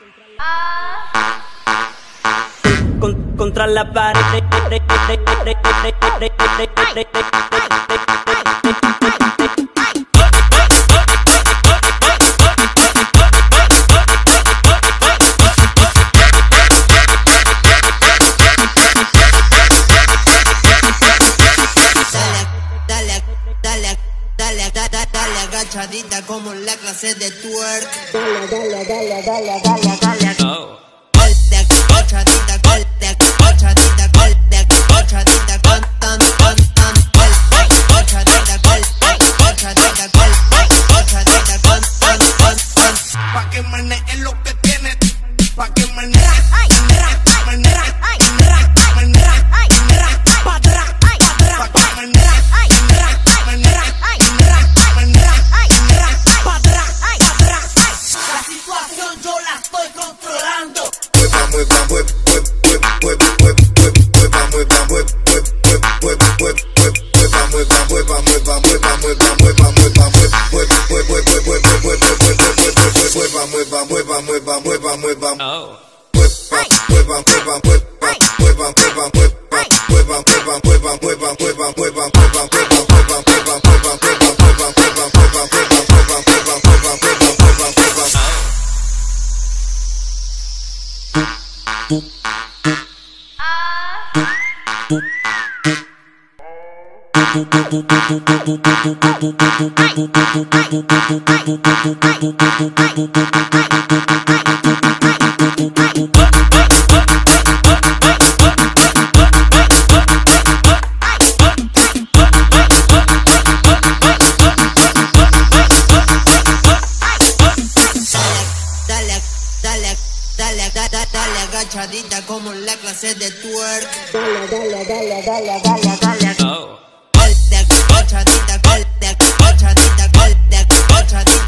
Contra la pared. Dale agachadita como en la clase de twerk. Oh. Agachadita, agachadita, agachadita, pa' que maneje lo que tiene, pa' que maneje. Dale agachadita como en la clase de twerk. Oh. Agachadita, agachadita, agachadita.